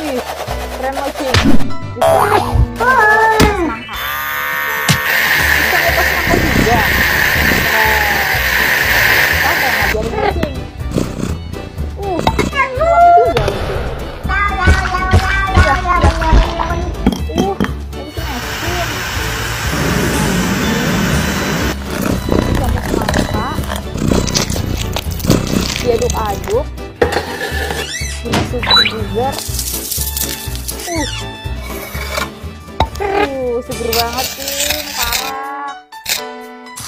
Wih, keren loh Cing. Bisa ngupas nangka. Bisa ngupas nangka juga. Oke, ngajarin Cing. Kuat juga loh Cing. Diaduk-aduk, dimasukin juga. Seger banget Cing.